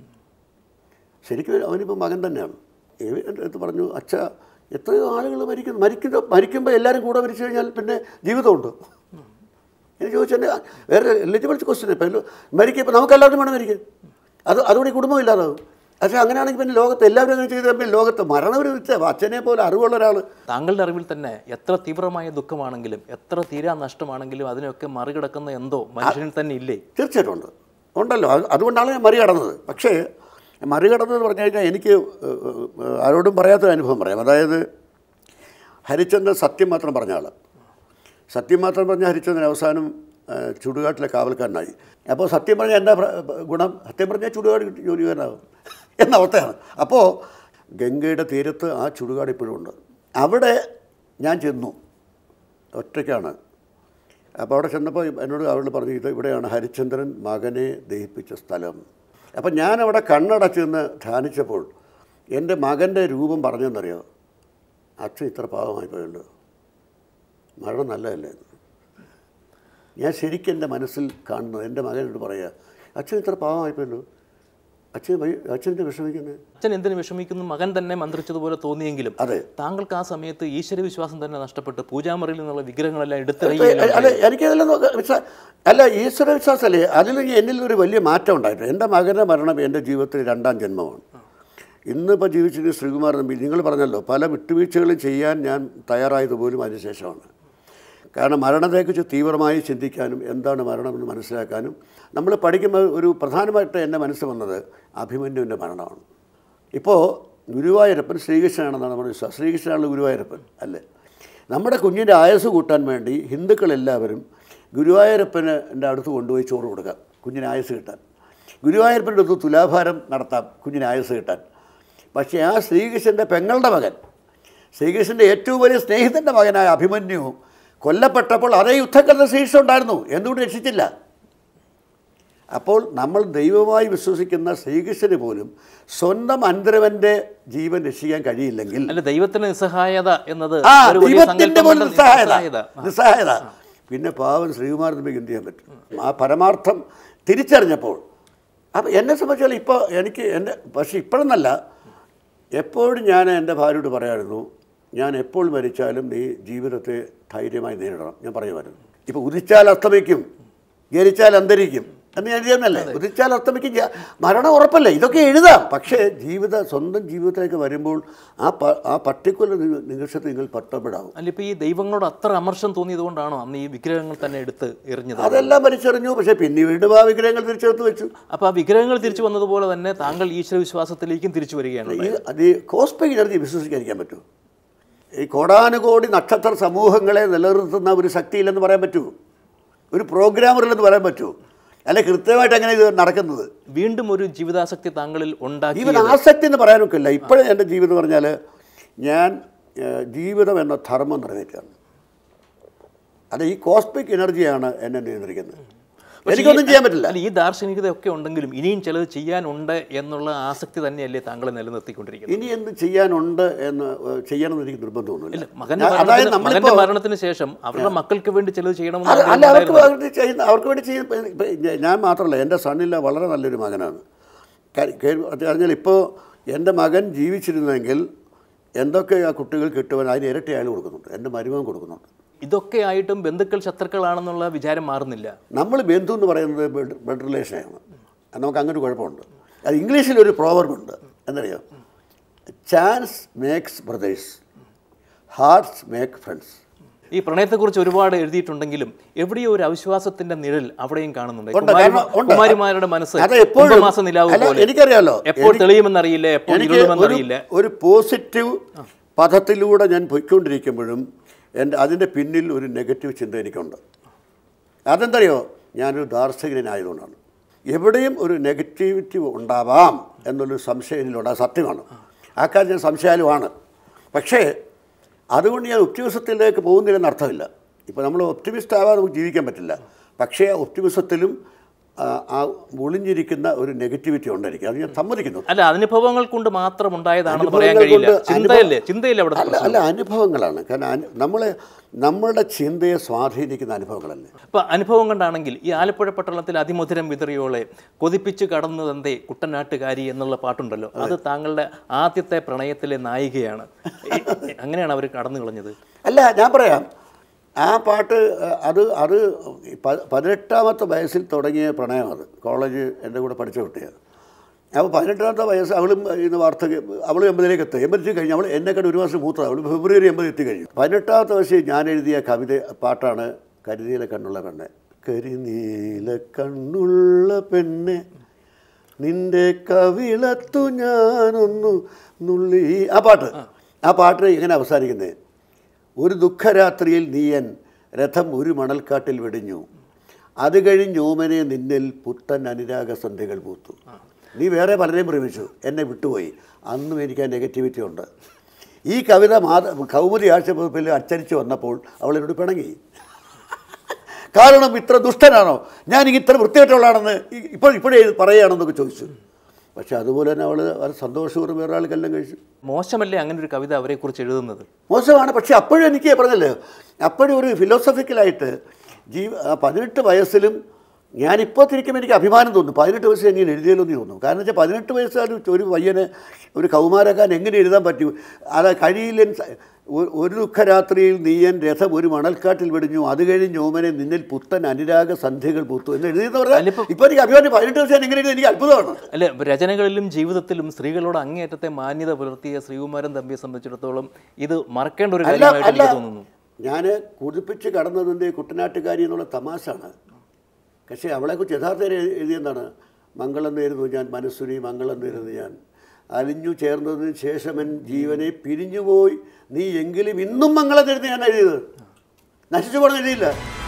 ശരിക്കും അവനിപ്പോൾ മകൻ തന്നെയാണ്. എൻ്റെ അടുത്ത് പറഞ്ഞു, അച്ഛ എത്രയോ ആളുകൾ മരിക്കുന്നു, മരിക്കുന്ന മരിക്കുമ്പോൾ എല്ലാവരും കൂടെ മരിച്ചു കഴിഞ്ഞാൽ പിന്നെ ജീവിതമുണ്ട്. എനിക്ക് ചോദിച്ചെൻ്റെ വേറെ എലിജിബിൾ ക്വസ്റ്റ്യൻ. ഇപ്പം മരിക്കുക, ഇപ്പോൾ നമുക്കെല്ലാവരും വേണം മരിക്കുക, അത് അതുകൂടി കുടുംബം ഇല്ലാതാവും. പക്ഷേ അങ്ങനെയാണെങ്കിൽ പിന്നെ ലോകത്ത് എല്ലാവരും അങ്ങനെ ചെയ്തപ്പോൾ ലോകത്ത് മരണവർ വെച്ച അച്ഛനെ പോലെ അറിവുള്ള ഒരാൾ. താങ്കളുടെ അറിവിൽ തന്നെ എത്ര തീവ്രമായ ദുഃഖമാണെങ്കിലും എത്ര തീരാ നഷ്ടമാണെങ്കിലും അതിനൊക്കെ മറികടക്കുന്ന എന്തോ മനുഷ്യനിൽ തന്നെ ഇല്ലേ? തീർച്ചയായിട്ടും ഉണ്ട്, ഉണ്ടല്ലോ. അതുകൊണ്ടാണ് ഞാൻ മറികടന്നത്. പക്ഷേ മറികടന്നതെന്ന് പറഞ്ഞു കഴിഞ്ഞാൽ എനിക്ക് ആരോടും പറയാത്തൊരു അനുഭവം പറയാം. അതായത് ഹരിചന്ദ്രൻ സത്യം മാത്രം പറഞ്ഞ ആൾ, സത്യം മാത്രം പറഞ്ഞ ഹരിചന്ദ്രൻ അവസാനം ചുടുകാട്ടിലെ കാവൽക്കാരനായി. അപ്പോൾ സത്യം പറഞ്ഞാൽ എന്താ ഗുണം? സത്യം പറഞ്ഞാൽ ചുടുകാട് ജോലിക്കാരനാകും എന്ന അവസ്ഥയാണ്. അപ്പോൾ ഗംഗയുടെ തീരത്ത് ആ ചുടുകാട് ഇപ്പോഴും ഉണ്ട്. അവിടെ ഞാൻ ചെന്നു, ഒറ്റയ്ക്കാണ്. അപ്പോൾ അവിടെ ചെന്നപ്പോൾ എന്നോട് അവൾ പറഞ്ഞു, ഇത് ഇവിടെയാണ് ഹരിചന്ദ്രൻ മകനെ ദഹിപ്പിച്ച സ്ഥലം. അപ്പം ഞാനവിടെ കണ്ണടച്ച് നിന്ന് ധ്യാനിച്ചപ്പോൾ എൻ്റെ മകൻ്റെ രൂപം പറഞ്ഞെന്നറിയോ, അച്ഛൻ ഇത്ര പാവമായി പോയുള്ളൂ, മരണം നല്ലതല്ലേ. ഞാൻ ശരിക്കും എൻ്റെ മനസ്സിൽ കാണുന്നത് എൻ്റെ മകനോട് പറയുക, അച്ഛൻ ഇത്ര പാവമായിപ്പോയല്ലോ, അച്ഛൻ അച്ഛൻ്റെ വിഷമിക്കുന്നത്. അച്ഛൻ എന്തിനു വിഷമിക്കുന്നു? മകൻ തന്നെ മന്ത്രിച്ചതുപോലെ തോന്നിയെങ്കിലും അതെ, താങ്കൾക്ക് ആ സമയത്ത് ഈശ്വര വിശ്വാസം തന്നെ നഷ്ടപ്പെട്ട് പൂജാമുറിയിൽ നിന്നുള്ള വിഗ്രഹങ്ങളെല്ലാം എടുത്തെറിയുക. അല്ല, എനിക്കതെല്ലാം അല്ല, ഈശ്വര വിശ്വാസമല്ലേ, അതിൽ എന്നിലൊരു വലിയ മാറ്റം ഉണ്ടായിട്ടുണ്ട്. എൻ്റെ മകൻ്റെ മരണം എൻ്റെ ജീവിതത്തിൽ രണ്ടാം ജന്മമാണ്. ഇന്നിപ്പോൾ ജീവിച്ചിട്ട് ശ്രീകുമാർ നമ്പി, നിങ്ങൾ പറഞ്ഞല്ലോ, പല വിട്ടുവീഴ്ചകളും ചെയ്യാൻ ഞാൻ തയ്യാറായതുപോലും അതിനുശേഷമാണ്. കാരണം മരണത്തെക്കുറിച്ച് തീവ്രമായി ചിന്തിക്കാനും എന്താണ് മരണമെന്ന് മനസ്സിലാക്കാനും നമ്മൾ പഠിക്കുമ്പോൾ ഒരു പ്രധാനമായിട്ട് എൻ്റെ മനസ്സ് വന്നത് അഭിമന്യുവിൻ്റെ മരണമാണ്. ഇപ്പോൾ ഗുരുവായൂരപ്പൻ ശ്രീകൃഷ്ണനാണെന്നാണ് നമ്മുടെ വിശ്വാസം. ശ്രീകൃഷ്ണനാണ് ഗുരുവായൂരപ്പൻ അല്ലേ? നമ്മുടെ കുഞ്ഞിൻ്റെ ആയുസ് കൂട്ടാൻ വേണ്ടി ഹിന്ദുക്കളെല്ലാവരും ഗുരുവായൂരപ്പന് എൻ്റെ അടുത്ത് കൊണ്ടുപോയി ചോറ് കൊടുക്കാം കുഞ്ഞിന് ആയുസ് കിട്ടാൻ. ഗുരുവായൂരപ്പൻ്റെ അടുത്ത് തുലാഭാരം നടത്താം കുഞ്ഞിന് ആയുസ് കിട്ടാൻ. പക്ഷേ ആ ശ്രീകൃഷ്ണൻ്റെ പെങ്ങളുടെ മകൻ, ശ്രീകൃഷ്ണൻ്റെ ഏറ്റവും വലിയ സ്നേഹിതൻ്റെ മകനായ അഭിമന്യു കൊല്ലപ്പെട്ടപ്പോൾ അതേ യുദ്ധക്കാലത്ത് ശ്രീകൃഷ്ണൻ ഉണ്ടായിരുന്നു, എന്തുകൊണ്ട് രക്ഷിച്ചില്ല? അപ്പോൾ നമ്മൾ ദൈവമായി വിശ്വസിക്കുന്ന ശ്രീകൃഷ്ണന് പോലും സ്വന്തം അന്തരവൻ്റെ ജീവൻ രക്ഷിക്കാൻ കഴിയില്ലെങ്കിൽ അല്ല, ദൈവത്തിന് നിസ്സഹായത എന്നത് ദൈവത്തിൻ്റെ പോലും നിസ്സഹായത നിസ്സഹായത പിന്നെ പാവൻ ശ്രീകുമാർ നമ്പിക്ക് എന്ത് ചെയ്യാൻ പറ്റും? ആ പരമാർത്ഥം തിരിച്ചറിഞ്ഞപ്പോൾ അപ്പം എന്നെ സംബന്ധിച്ചാൽ ഇപ്പോൾ എനിക്ക് എൻ്റെ, പക്ഷേ ഇപ്പോഴെന്നല്ല, എപ്പോഴും ഞാൻ എൻ്റെ ഭാര്യയോട് പറയാമായിരുന്നു, ഞാൻ എപ്പോൾ മരിച്ചാലും നീ ജീവിതത്തെ ധൈര്യമായി നേരിടണം. ഞാൻ പറയുമായിരുന്നു, ഇപ്പോൾ ഉദിച്ചാൽ അസ്തമിക്കും, ജനിച്ചാൽ അന്തരിക്കും, എന്ന് എഴുതിയെന്നല്ലേ. ഉദിച്ചാൽ അസ്തമിക്കും, മരണം ഉറപ്പല്ലേ. ഇതൊക്കെ എഴുതാം. പക്ഷേ ജീവിത സ്വന്തം ജീവിതത്തിലേക്ക് വരുമ്പോൾ ആ പ ആ പർട്ടിക്കുലർ നിമിഷത്തിൽ നിങ്ങൾ പട്ടപ്പെടാവും. അല്ല, ഇപ്പോൾ ഈ ദൈവങ്ങളോട് അത്ര അമർഷം തോന്നിയത് കൊണ്ടാണോ അന്ന് ഈ വിഗ്രഹങ്ങൾ തന്നെ എടുത്ത് എറിഞ്ഞത്? അതെല്ലാം വലിച്ചെറിഞ്ഞു. പക്ഷേ പിന്നെ വീണ്ടും ആ വിഗ്രഹങ്ങൾ തിരിച്ചെടുത്ത് വെച്ചു. അപ്പോൾ ആ വിഗ്രഹങ്ങൾ തിരിച്ചു വന്നതുപോലെ തന്നെ താങ്കൾ ഈശ്വര വിശ്വാസത്തിലേക്കും തിരിച്ചു വരികയാണ്. ഈ അത് കോസ്മിക് എനർജി വിശ്വസിക്കാതിരിക്കാൻ പറ്റുമോ? ഈ കോടാനുകോടി നക്ഷത്ര സമൂഹങ്ങളെ നിലനിർത്തുന്ന ഒരു ശക്തിയില്ലെന്ന് പറയാൻ പറ്റുമോ? ഒരു പ്രോഗ്രാമറില്ലെന്ന് പറയാൻ പറ്റുമോ? അല്ലെ കൃത്യമായിട്ട് എങ്ങനെ ഇത് നടക്കുന്നത്? വീണ്ടും ഒരു ജീവിതാസക്തി താങ്കളിൽ ഉണ്ടാക്കി. ജീവിതാസക്തി എന്ന് പറയാനൊക്കെ ഇല്ല. ഇപ്പോഴും എൻ്റെ ജീവിതം പറഞ്ഞാൽ ഞാൻ ജീവിതം എന്ന ധർമ്മം നിറവേറ്റുകയാണ്. അത് ഈ കോസ്മിക് എനർജിയാണ് എന്നെ നിയന്ത്രിക്കുന്നത്. എനിക്കൊന്നും ചെയ്യാൻ പറ്റില്ല. അല്ല, ഈ ദാർശനികതയൊക്കെ ഉണ്ടെങ്കിലും ഇനിയും ചിലത് ചെയ്യാനുണ്ട് എന്നുള്ള ആസക്തി തന്നെയല്ലേ താങ്കളെ നിലനിർത്തിക്കൊണ്ടിരിക്കുന്നത്? ഇനി എന്ത് ചെയ്യാനുണ്ട് എന്ന് ചെയ്യണമെന്ന് എനിക്ക് നിർബന്ധമൊന്നുമില്ല. മകന്റെ മരണത്തിന് ശേഷം അവരുടെ മക്കൾക്ക് വേണ്ടി ചിലത് ചെയ്യണമെന്ന് അല്ല, അവർക്ക് വേണ്ടി ചെയ്യുന്ന അവർക്ക് വേണ്ടി ചെയ്യുന്ന ഞാൻ മാത്രമല്ല, എൻ്റെ സണ്ണില്ല വളരെ നല്ലൊരു മകനാണ്. പറഞ്ഞാൽ ഇപ്പോൾ എൻ്റെ മകൻ ജീവിച്ചിരുന്നെങ്കിൽ എന്തൊക്കെ ആ കുട്ടികൾ കിട്ടുവാൻ അതിന് ഇരട്ടി അയാൾ കൊടുക്കുന്നുണ്ട്, എൻ്റെ മരുമകൻ കൊടുക്കുന്നുണ്ട്. ഇതൊക്കെ ആയിട്ടും ബന്ധുക്കൾ ശത്രുക്കളാണെന്നുള്ള വിചാരം മാറുന്നില്ല. നമ്മൾ ബന്ധു എന്ന് പറയുന്നത് ബ്ലഡ് റിലേഷനാണ്. നമുക്ക് അങ്ങനെ ഒരു കുഴപ്പമുണ്ട്. അത് ഇംഗ്ലീഷിലൊരു പ്രോവർബുണ്ട്, എന്നറിയോ? Chance makes brothers, hearts make friends. ഈ പ്രണയത്തെക്കുറിച്ച് ഒരുപാട് എഴുതിയിട്ടുണ്ടെങ്കിലും എവിടെയോ ഒരു അവിശ്വാസത്തിന്റെ നിഴൽ അവിടെയും കാണുന്നുണ്ട്. കുമാരിമാരുടെ മനസ്സ് മാസം നിലാവ് പോലെ എനിക്കറിയാലോ, എപ്പോൾ തെളിയുമെന്നറിയില്ല, എപ്പോൾ ഇരുളുമെന്നറിയില്ല. ഒരു പോസിറ്റീവ് പദത്തിലൂടെ ഞാൻ പൊയ്ക്കൊണ്ടിരിക്കുമ്പോഴും എൻ്റെ അതിൻ്റെ പിന്നിൽ ഒരു നെഗറ്റീവ് ചിന്ത എനിക്കുണ്ട്. അതെന്തറിയോ? ഞാനൊരു ദാർശനികനായതുകൊണ്ടാണ്. എവിടെയും ഒരു നെഗറ്റിവിറ്റി ഉണ്ടാവാം എന്നുള്ളൊരു സംശയം ഇതിലുണ്ട്. അത് സത്യമാണ്. ആ കാര്യം ഞാൻ സംശയാലുമാണ്. പക്ഷേ അതുകൊണ്ട് ഞാൻ ഒപ്റ്റിമിസത്തിലേക്ക് പോകുന്നില്ലെന്ന് അർത്ഥമില്ല. ഇപ്പോൾ നമ്മൾ ഒപ്റ്റിമിസ്റ്റ് ആവാതെ നമുക്ക് ജീവിക്കാൻ പറ്റില്ല. പക്ഷേ ആ ഒപ്റ്റിമിസത്തിലും ആ ഒളിഞ്ഞിരിക്കുന്ന ഒരു നെഗറ്റിവിറ്റി ഉണ്ടായിരിക്കും. അത് ഞാൻ സമ്മതിക്കുന്നു. അല്ല, അനുഭവങ്ങൾ കൊണ്ട് മാത്രം ഉണ്ടായതാണെന്ന് പറയാൻ കഴിയില്ല. ചിന്തയല്ലേ ചിന്തയില്ല അവിടെ. അല്ല, അനുഭവങ്ങളാണ്. കാരണം നമ്മളെ നമ്മളുടെ ചിന്തയെ സ്വാധീനിക്കുന്ന അനുഭവങ്ങളല്ലേ. അപ്പോൾ അനുഭവം കൊണ്ടാണെങ്കിൽ ഈ ആലപ്പുഴ പട്ടണത്തിൽ അതിമധുരം വിതറിയോളെ കൊതിപ്പിച്ച് കടന്നു തന്തേ കുട്ടനാട്ടുകാരി എന്നുള്ള പാട്ടുണ്ടല്ലോ, അത് താങ്കളുടെ ആദ്യത്തെ പ്രണയത്തിലെ നായികയാണ്. അങ്ങനെയാണ് അവർ കടന്നു കളഞ്ഞത്. അല്ല, ഞാൻ പറയാം, ആ പാട്ട് അത് അത് പതിനെട്ടാമത്തെ വയസ്സിൽ തുടങ്ങിയ പ്രണയം. അത് കോളേജ് എൻ്റെ കൂടെ പഠിച്ച കുട്ടിയാണ്. അപ്പോൾ പതിനെട്ടാമത്തെ വയസ്സ് അവളും ഇന്ന് വാർത്തക അവളും എൺപതിലേക്ക് എത്തും. എൺപത്തി കഴിഞ്ഞ് അവൾ എന്നെക്കാട്ട് ഒരു മാസം മൂത്തത്. അവൾ ഫെബ്രുവരി എൺപത് എത്തി കഴിഞ്ഞു. പതിനെട്ടാമത്തെ വയസ്സിൽ ഞാൻ എഴുതിയ കവിത പാട്ടാണ് കരിനീല കണ്ണുള്ള പെണ്ണെ. കരിനീല കണ്ണുള്ള പെണ്ണെ നിൻ്റെ കവിളത്തു ഞാനൊന്നു നുള്ളി. ആ പാട്ട് ആ പാട്ട് എങ്ങനെ അവസാനിക്കുന്നത്? ഒരു ദുഃഖരാത്രിയിൽ നീയൻ രഥം ഒരു മണൽക്കാട്ടിൽ വെടിഞ്ഞു, അത് കഴിഞ്ഞ് ഓമനെ നിന്നിൽ പുത്തൻ അനുരാഗസന്ധ്യകൾ പൂത്തു. നീ വേറെ പലരെയും പ്രേമിച്ചു, എന്നെ വിട്ടുപോയി. അന്നും എനിക്ക് ആ നെഗറ്റിവിറ്റി ഉണ്ട്. ഈ കവിത മാത കൗമുദി ആഴ്ചപ്പതിപ്പിൽ അച്ചടിച്ച് വന്നപ്പോൾ അവൾ എന്നോട് പിണങ്ങി. കാരണം ഇത്ര ദുഷ്ടനാണോ, ഞാൻ ഇത്ര വൃത്തിയായിട്ടുള്ളതാണെന്ന് ഇപ്പോൾ ഇപ്പോഴേ പറയുകയാണെന്നൊക്കെ ചോദിച്ചു. പക്ഷെ അതുപോലെ തന്നെ അവൾ വളരെ സന്തോഷപൂർവ്വം വേറൊരാൾ കല്യാണം കഴിച്ചു. മോശമല്ലേ അങ്ങനെ ഒരു കവിത അവരെക്കുറിച്ച് എഴുതുന്നത്? മോശമാണ്. പക്ഷേ അപ്പോഴും എനിക്ക് പറഞ്ഞല്ലോ, അപ്പോഴും ഒരു ഫിലോസഫിക്കലായിട്ട് ജീവ പതിനെട്ട് വയസ്സിലും ഞാനിപ്പോൾ തിരിക്കുമ്പോൾ എനിക്ക് അഭിമാനം തോന്നുന്നു. പതിനെട്ട് വയസ്സിൽ എങ്ങനെ എഴുതിയല്ലോ എന്ന് തോന്നുന്നു. കാരണം വെച്ചാൽ പതിനെട്ട് വയസ്സാണ് ഒരു പയ്യന്, ഒരു കൗമാരക്കാരൻ എങ്ങനെ എഴുതാൻ പറ്റും? അത് കഴിയില്ല. ഒരു ദുഃഖരാത്രിയിൽ നീയൻ രഥം ഒരു മണൽക്കാട്ടിൽ വെടിഞ്ഞു, അത് കഴിഞ്ഞ് ഓമനെ നിന്നിൽ പുത്തൻ അനുരാഗ സന്ധ്യകൾ പൂത്തു എന്ന് എഴുതിയെന്ന് പറഞ്ഞാൽ ഇപ്പോൾ എനിക്ക് അഭിമാനം. പതിനെട്ട് വർഷം എങ്ങനെ എഴുതി എനിക്ക് അത്ഭുതമാണ്. അല്ലെ, രചനകളിലും ജീവിതത്തിലും സ്ത്രീകളോട് അങ്ങേയറ്റത്തെ മാന്യത പുലർത്തിയ ശ്രീകുമാരൻ തമ്പിയെ സംബന്ധിച്ചിടത്തോളം ഇത് മറക്കേണ്ട ഒരു കാര്യമായിട്ട് എനിക്ക് തോന്നുന്നു. ഞാൻ കുതിപ്പിച്ച് കടന്നതിൻ്റെ കുട്ടനാട്ടുകാരി എന്നുള്ള തമാശാണ്. പക്ഷേ അവളെക്കുറിച്ച് യഥാർത്ഥ എഴുതിയെന്താണ്? മംഗളം നേരുന്നു ഞാൻ മനസ്സുനി, മംഗളം നേരുന്നു ഞാൻ, അലിഞ്ഞു ചേർന്നതിന് ശേഷമൻ ജീവനെ പിരിഞ്ഞുപോയി നീ, എങ്കിലും ഇന്നും മംഗളം നേരുന്നു ഞാൻ എഴുതിയത്. നശിച്ചു പോകണം എഴുതിയില്ല.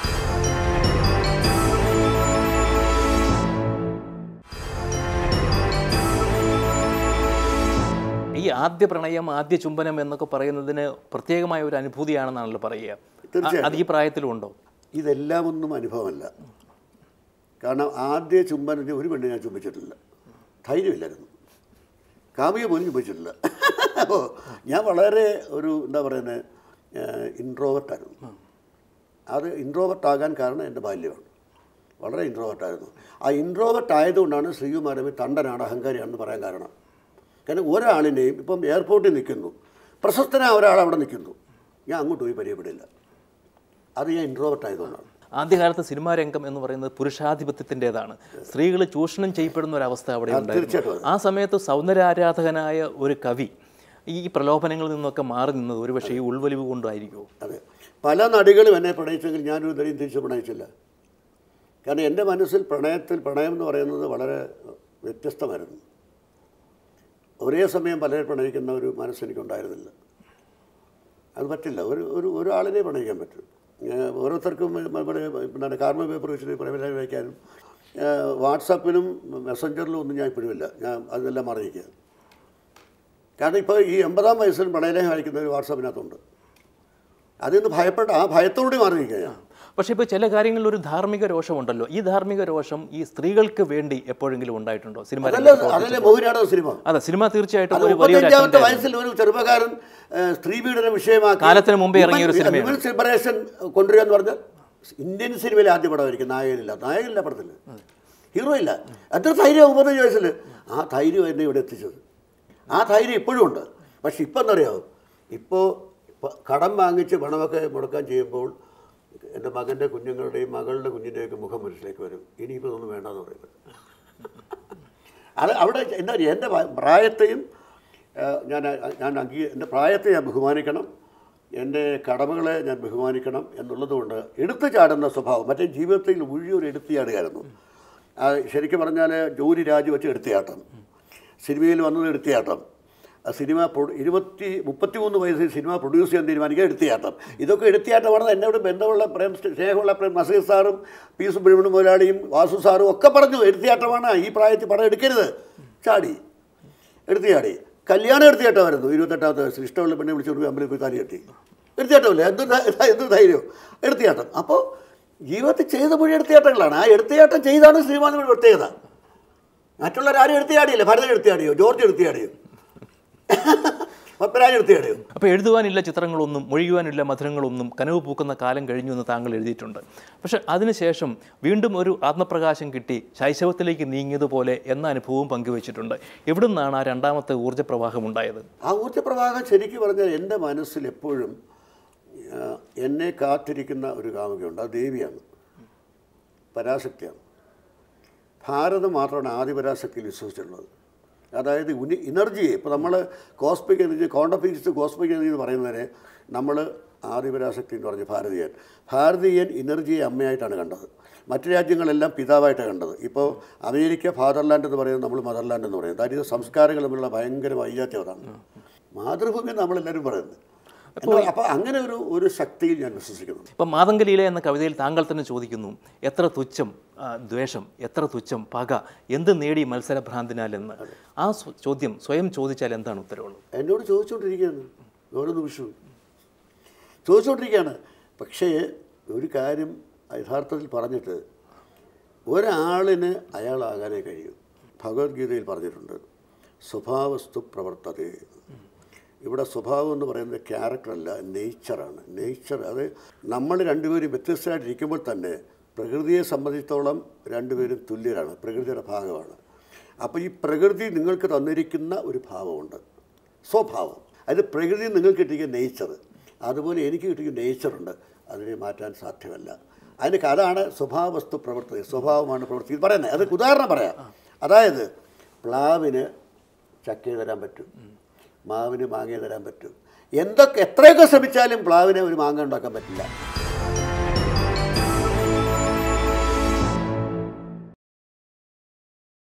ഈ ആദ്യ പ്രണയം, ആദ്യ ചുംബനം എന്നൊക്കെ പറയുന്നതിന് പ്രത്യേകമായ ഒരു അനുഭൂതിയാണെന്നാണല്ലോ പറയുക. അത് ഈ പ്രായത്തിലും ഉണ്ടോ? ഇതെല്ലാം ഒന്നും അനുഭവമല്ല. കാരണം ആദ്യ ചുംബനത്തിന് ഒരു പെണ്ണ് ഞാൻ ചുംബിച്ചിട്ടില്ല. ധൈര്യമില്ലായിരുന്നു. കാമുക പോലും ചുംബിച്ചിട്ടില്ല. അപ്പോൾ ഞാൻ വളരെ ഒരു എന്താ പറയുന്നത് ഇൻട്രോവർട്ടായിരുന്നു. അത് ഇൻട്രോവർട്ടാകാൻ കാരണം എൻ്റെ ബാല്യമാണ്. വളരെ ഇൻട്രോവർട്ടായിരുന്നു. ആ ഇൻട്രോവർട്ട് ആയതുകൊണ്ടാണ് ശ്രീകുമാരൻ തണ്ടനാണ്, അഹങ്കാരിയാണെന്ന് പറയാൻ കാരണം. കാരണം ഒരാളിനെയും ഇപ്പം എയർപോർട്ടിൽ നിൽക്കുന്നു, പ്രശസ്തനായ ഒരാൾ അവിടെ നിൽക്കുന്നു, ഞാൻ അങ്ങോട്ട് പോയി പരിചയപ്പെടില്ല. അത് ഞാൻ ഇൻട്രോവർട്ട് ആയതുകൊണ്ടാണ്. ആദ്യകാലത്ത് സിനിമാ രംഗം എന്ന് പറയുന്നത് പുരുഷാധിപത്യത്തിൻ്റെതാണ്. സ്ത്രീകൾ ചൂഷണം ചെയ്യപ്പെടുന്ന ഒരവസ്ഥ അവിടെ ഉണ്ടായിരുന്നു. ആ സമയത്ത് സൗന്ദര്യാരാധകനായ ഒരു കവി ഈ പ്രലോഭനങ്ങളിൽ നിന്നൊക്കെ മാറി നിന്നത് ഒരുപക്ഷെ ഈ ഉൾവലിവ് കൊണ്ടായിരിക്കുമോ? അതെ, പല നടികളും എന്നെ പ്രണയിച്ചെങ്കിൽ ഞാനൊരു നടിയും തിരിച്ച് പ്രണയിച്ചില്ല. കാരണം എൻ്റെ മനസ്സിൽ പ്രണയത്തിൽ പ്രണയം എന്ന് പറയുന്നത് വളരെ വ്യത്യസ്തമായിരുന്നു. ഒരേ സമയം പലരെ പ്രണയിക്കുന്ന ഒരു മനസ്സെനിക്കുണ്ടായിരുന്നില്ല. അത് പറ്റില്ല. ഒരു ഒരു ഒരാളിനെ പ്രണയിക്കാൻ പറ്റും. ഓരോരുത്തർക്കും എന്താണ് കാർമ പേപ്പർ വെച്ചിട്ട് പ്രേമലേഖനം വയ്ക്കാനും വാട്സാപ്പിലും മെസ്സഞ്ചറിലും ഒന്നും ഞാൻ ഇപ്പോഴുമില്ല. ഞാൻ അതെല്ലാം അറിയിക്കുക. കാരണം ഇപ്പോൾ ഈ എൺപതാം വയസ്സിൽ പ്രണയലേഖനം അയക്കുന്ന ഒരു വാട്സാപ്പിനകത്തുണ്ട്. അതിൽ നിന്ന് ഭയപ്പെട്ട ആ ഭയത്തോടെ മാറിയിരിക്കുക ഞാൻ. പക്ഷേ ഇപ്പോൾ ചില കാര്യങ്ങളിൽ ഒരു ധാർമ്മിക രോഷമുണ്ടല്ലോ. ഈ ധാർമ്മിക രോഷം ഈ സ്ത്രീകൾക്ക് വേണ്ടി എപ്പോഴെങ്കിലും ഉണ്ടായിട്ടുണ്ടോ? സിനിമ അതല്ലേ ബഹുനാടക സിനിമ. അതെ, സിനിമ തീർച്ചയായിട്ടും മുപ്പത്തഞ്ചാമത്തെ വയസ്സിൽ ഒരു ചെറുപ്പക്കാരൻ സ്ത്രീ പീഡന വിഷയമാക്കി കാലത്തിന് മുമ്പേ ഇറങ്ങിയ ഒരു സിനിമ സെപ്പറേഷൻ കൊണ്ടുവരിക എന്ന് പറഞ്ഞാൽ ഇന്ത്യൻ സിനിമയിൽ ആദ്യ പടമായിരിക്കും. നായകനില്ല നായകനില്ല പടത്തിൽ, ഹീറോ ഇല്ല. എത്ര ധൈര്യം മുപ്പത്തഞ്ച് വയസ്സിൽ. ആ ധൈര്യം എന്നെ ഇവിടെ എത്തിച്ചത്. ആ ധൈര്യം ഇപ്പോഴും ഉണ്ട്. പക്ഷെ ഇപ്പം എന്നറിയാമോ, ഇപ്പോൾ കടം വാങ്ങിച്ച് പണമൊക്കെ മുടക്കാൻ ചെയ്യുമ്പോൾ എൻ്റെ മകൻ്റെ കുഞ്ഞുങ്ങളുടെയും മകളുടെ കുഞ്ഞിൻ്റെയൊക്കെ മുഖം മനസ്സിലേക്ക് വരും. ഇനിയിപ്പോൾ ഒന്നും വേണ്ടെന്ന് പറയുന്നത്. അത് അവിടെ എന്താ പറയുക, എൻ്റെ പ്രായത്തെയും ഞാൻ ഞാൻ അംഗീ എൻ്റെ പ്രായത്തെ ഞാൻ ബഹുമാനിക്കണം, എൻ്റെ കടമകളെ ഞാൻ ബഹുമാനിക്കണം എന്നുള്ളതുകൊണ്ട് എടുത്തു ചാടുന്ന സ്വഭാവം മറ്റേ ജീവിതത്തിൽ മുഴുവൻ എടുത്തു ചാടുകയായിരുന്നു. ശരിക്കും പറഞ്ഞാൽ ജോലി രാജിവെച്ച് എടുത്തിയാട്ടം, സിനിമയിൽ വന്നത് എടുത്തിയാട്ടം, സിനിമ ഇരുപത്തി മുപ്പത്തി മൂന്ന് വയസ്സിൽ സിനിമ പ്രൊഡ്യൂസ് ചെയ്യാൻ തീരുമാനിക്കുക എടുത്തിയാട്ടം. ഇതൊക്കെ എടുത്തിയാട്ടമാണെന്ന് എന്നോട് ബന്ധമുള്ള പ്രേം സ്നേഹമുള്ള പ്രേം നസീർ സാറും പി സുബ്രഹ്മണ്യം മുതലാളിയും വാസു സാറും ഒക്കെ പറഞ്ഞു എടുത്തിയാട്ടമാണ്, ഈ പ്രായത്തിൽ പടം എടുക്കരുത്. ചാടി എടുത്തു ചാടി. കല്യാണം എടുത്തിയാട്ടമായിരുന്നു. ഇരുപത്തെട്ടാമത്തെ വയസ്സിൽ ഇഷ്ടമുള്ള പെണ്ണെ വിളിച്ചുകൊണ്ട് അമ്പലത്തിൽ പോയി താലി കെട്ടി. എടുത്തിയാട്ടമല്ലേ, എന്ത് എന്ത് ധൈര്യം എടുത്തിയാട്ടം. അപ്പോൾ ജീവിതത്തിൽ ചെയ്ത മുഴുവൻ എടുത്തിയാട്ടങ്ങളാണ്. ആ എടുത്തിയാട്ടം ചെയ്താണ് സിനിമയുടെ പ്രത്യേകത. മറ്റുള്ളവരാരും എടുത്തിയാടിയില്ല. ഭരതൻ എടുത്തിയാടിയോ, ജോർജ് എടുത്തിയാടിയോ, പത്മരാജൻ എടുത്തിയാടിയോ. അപ്പോൾ എഴുതുവാനില്ല ചിത്രങ്ങളൊന്നും മൊഴിയുവാനില്ല മധുരങ്ങളൊന്നും കനവ് പൂക്കുന്ന കാലം കഴിഞ്ഞു എന്ന് താങ്കൾ എഴുതിയിട്ടുണ്ട്. പക്ഷേ അതിനുശേഷം വീണ്ടും ഒരു ആത്മപ്രകാശം കിട്ടി, ശൈശവത്തിലേക്ക് നീങ്ങിയതുപോലെ എന്ന അനുഭവവും പങ്കുവച്ചിട്ടുണ്ട്. എവിടെ നിന്നാണ് ആ രണ്ടാമത്തെ ഊർജ്ജപ്രവാഹം ഉണ്ടായത്? ആ ഊർജ്ജപ്രവാഹം ശരിക്കും പറഞ്ഞാൽ എൻ്റെ മനസ്സിൽ എപ്പോഴും എന്നെ കാത്തിരിക്കുന്ന ഒരു കാമുകയുണ്ട്. അത് ദേവിയാണ്, പരാശക്തിയാണ്. ഭാരതം മാത്രമാണ് ആദിപരാശക്തിയിൽ വിശ്വസിച്ചിട്ടുള്ളത്. അതായത് ഉനി എനർജിയെ ഇപ്പോൾ നമ്മൾ cosmic energy, quantum physics cosmic energy എന്ന് പറയുന്നതിനെ നമ്മൾ ആദിപരാശക്തി എന്ന് പറഞ്ഞ് ഭാരതീയൻ ഭാരതീയൻ എനർജിയെ അമ്മയായിട്ടാണ് കണ്ടത്. മറ്റു രാജ്യങ്ങളെല്ലാം പിതാവായിട്ടാണ് കണ്ടത്. ഇപ്പോൾ അമേരിക്ക ഫാദർലാൻഡ് എന്ന് പറയുന്നത്, നമ്മൾ മദർലാൻഡ് എന്ന് പറയുന്നത്. അതായത് സംസ്കാരങ്ങൾ തമ്മിലുള്ള ഭയങ്കര വൈജാത്യതാണ്. മാതൃഭൂമി നമ്മളെല്ലാവരും പറയുന്നത്. അപ്പോൾ അങ്ങനെ ഒരു ഒരു ശക്തിയിൽ ഞാൻ വിശ്വസിക്കുന്നു. ഇപ്പം മാതംഗലീല എന്ന കവിതയിൽ താങ്കൾ തന്നെ ചോദിക്കുന്നു, എത്ര തുച്ഛം ദ്വേഷം, എത്ര തുച്ഛം പക, എന്ത് നേടി മത്സരഭ്രാന്തിനാലെന്ന്. ആ ചോദ്യം സ്വയം ചോദിച്ചാൽ എന്താണ് ഉത്തരവുള്ളത്? എന്നോട് ചോദിച്ചുകൊണ്ടിരിക്കുകയാണ്, ഓരോ നിമിഷവും ചോദിച്ചുകൊണ്ടിരിക്കുകയാണ്. പക്ഷേ ഒരു കാര്യം യഥാർത്ഥത്തിൽ പറഞ്ഞിട്ട് ഒരാളിന് അയാളാകാനേ കഴിയും. ഭഗവത്ഗീതയിൽ പറഞ്ഞിട്ടുണ്ട്, സ്വഭാവസ്തു പ്രവർത്തതേ. ഇവിടെ സ്വഭാവം എന്ന് പറയുന്നത് ക്യാരക്ടറല്ല, നേച്ചറാണ്. നേച്ചർ അത് നമ്മൾ രണ്ടുപേരും വ്യത്യസ്തരായിട്ടിരിക്കുമ്പോൾ തന്നെ പ്രകൃതിയെ സംബന്ധിച്ചിടത്തോളം രണ്ടുപേരും തുല്യരാണ്, പ്രകൃതിയുടെ ഭാഗമാണ്. അപ്പോൾ ഈ പ്രകൃതി നിങ്ങൾക്ക് തന്നിരിക്കുന്ന ഒരു ഭാവമുണ്ട്, സ്വഭാവം. അത് പ്രകൃതി നിങ്ങൾക്ക് കിട്ടിയ നേച്ചർ, അതുപോലെ എനിക്ക് കിട്ടിയ നേച്ചറുണ്ട്, അതിനെ മാറ്റാൻ സാധ്യമല്ല. അതിന് അതാണ് സ്വഭാവവസ്തു പ്രവർത്തി, സ്വഭാവമാണ് പ്രവർത്തി പറയുന്നത്. അത് ഉദാഹരണം പറയാം. അതായത് പ്ലാവിന് ചക്ക തരാൻ പറ്റും, മാവിന് മാങ്ങ തരാൻ പറ്റും. എന്തൊക്കെ എത്രയൊക്കെ ശ്രമിച്ചാലും പ്ലാവിനെ ഒരു മാങ്ങ ഉണ്ടാക്കാൻ പറ്റില്ല.